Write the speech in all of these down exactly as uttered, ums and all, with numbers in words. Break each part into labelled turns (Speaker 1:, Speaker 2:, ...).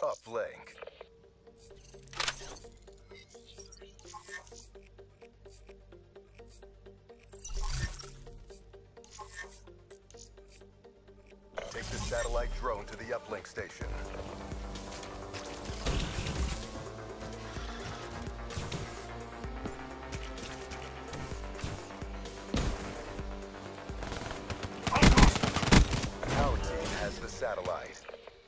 Speaker 1: Uplink. Take the satellite drone to the uplink station. Our team has the satellite.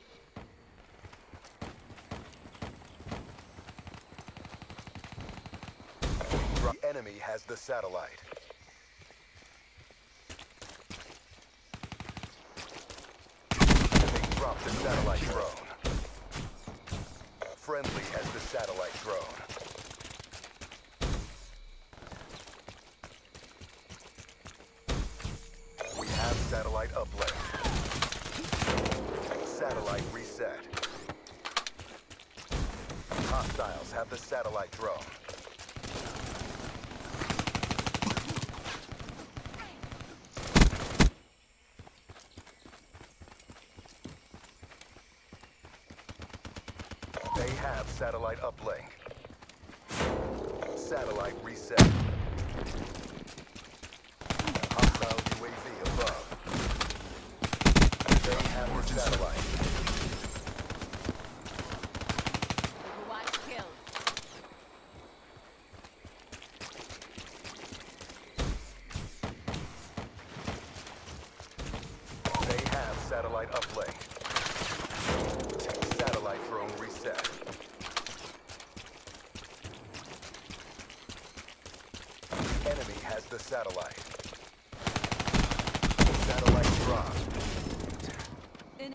Speaker 1: The enemy has the satellite. They dropped the satellite drone. Friendly has the satellite drone. We have satellite uplink. Satellite reset. Hostiles have the satellite drone. They have satellite uplink. Satellite reset. Hostile U A V above. They have our satellite.
Speaker 2: Watch kill.
Speaker 1: They have satellite uplink. Satellite drone reset. Enemy has the satellite. Satellite dropped.
Speaker 2: In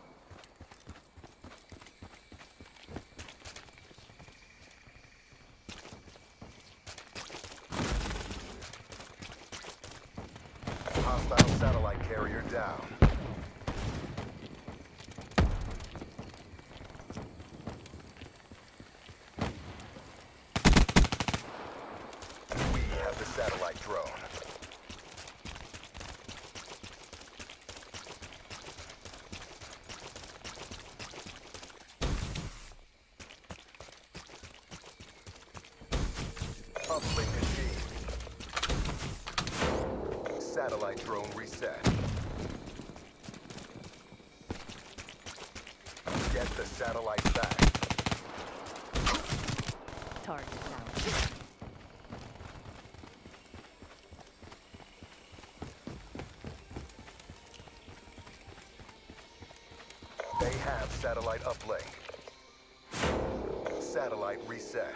Speaker 1: Hostile satellite carrier down. We have the satellite drone. Uplink achieved. Satellite drone reset. Get the satellite back.
Speaker 2: target down.
Speaker 1: They have satellite uplink. Satellite reset.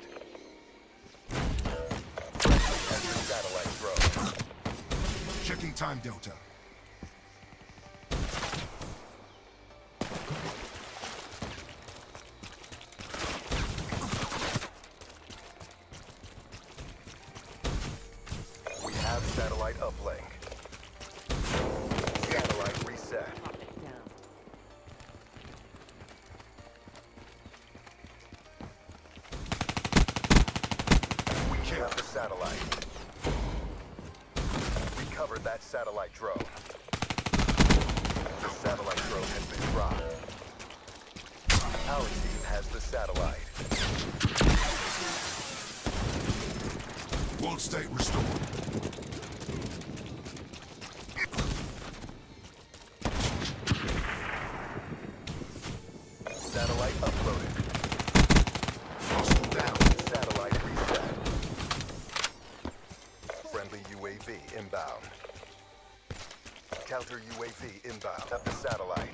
Speaker 1: Friendly has the satellite drone.
Speaker 3: Checking time delta.
Speaker 1: We have satellite uplink. Satellite reset.
Speaker 2: Pop it down.
Speaker 1: We have the satellite. We covered that satellite drone. The satellite drone has been dropped. Our team has the satellite.
Speaker 3: World state restored.
Speaker 1: Satellite uploaded.
Speaker 3: Hostile down.
Speaker 1: Satellite reset. Friendly U A V inbound. Counter U A V inbound. At the satellite.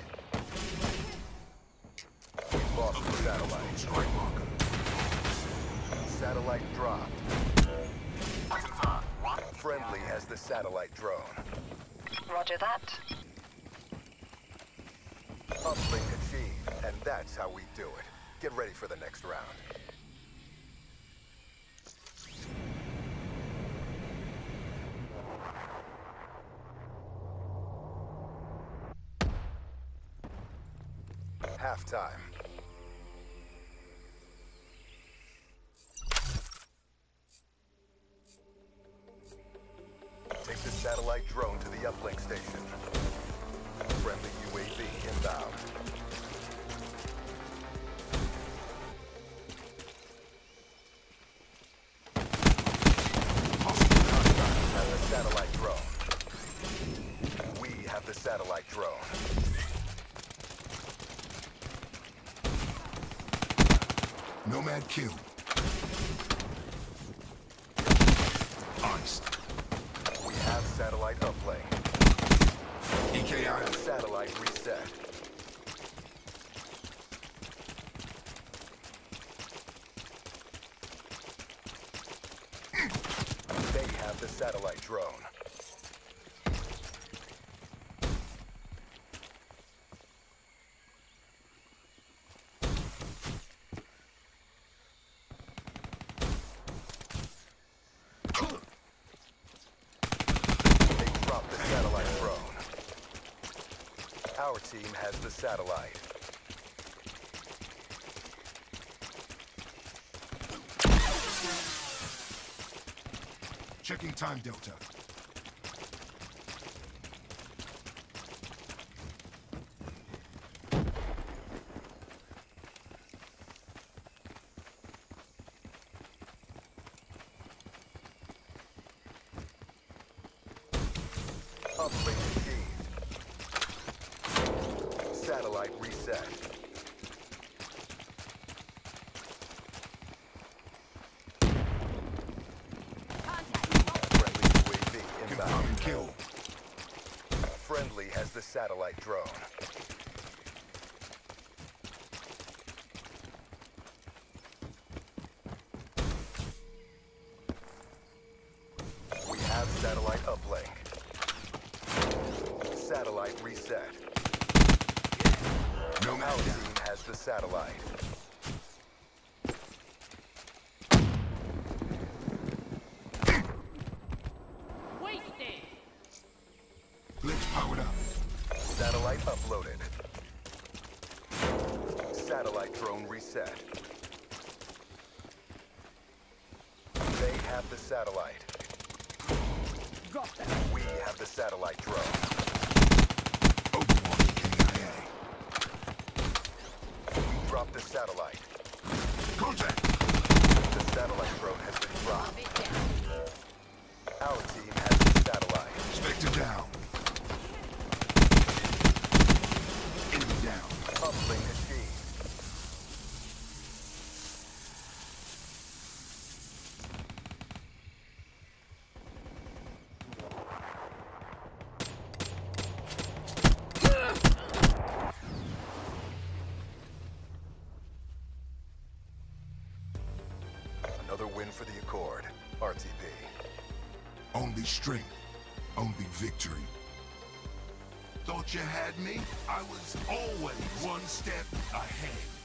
Speaker 1: We lost the satellite.
Speaker 3: Strike marker.
Speaker 1: Satellite dropped. Friendly has the satellite drone.
Speaker 4: Roger that.
Speaker 1: Uplink achieved, and that's how we do it. Get ready for the next round. Halftime. Take the satellite drone to the uplink station. Friendly U A V inbound. satellite drone.
Speaker 3: Nomad kill. Iced.
Speaker 1: We have satellite uplink.
Speaker 3: E K I.
Speaker 1: Satellite reset. They have the satellite drone. They dropped the satellite drone. Our team has the satellite.
Speaker 3: Checking time delta.
Speaker 1: Uplink achieved. Satellite reset. Friendly U A V
Speaker 3: Confirm
Speaker 1: inbound.
Speaker 3: and kill.
Speaker 1: Friendly has the satellite drone. We have satellite uplink. Satellite reset.
Speaker 3: Nomad
Speaker 1: Our
Speaker 3: down.
Speaker 1: team has the satellite.
Speaker 2: Wasted.
Speaker 3: Glitch powered up.
Speaker 1: Satellite uploaded. Satellite drone reset. They have the satellite.
Speaker 2: Drop them.
Speaker 1: We have the satellite drone.
Speaker 3: Overwatch K I
Speaker 1: We dropped the satellite.
Speaker 3: A. Contact.
Speaker 1: The satellite drone has been dropped.
Speaker 2: Bit down.
Speaker 1: Our team has the satellite.
Speaker 3: Spectre down. Enemy down.
Speaker 1: Uplink achieved. Another win for the Accord. R T P.
Speaker 3: Only strength. Only victory. Thought you had me? I was always one step ahead.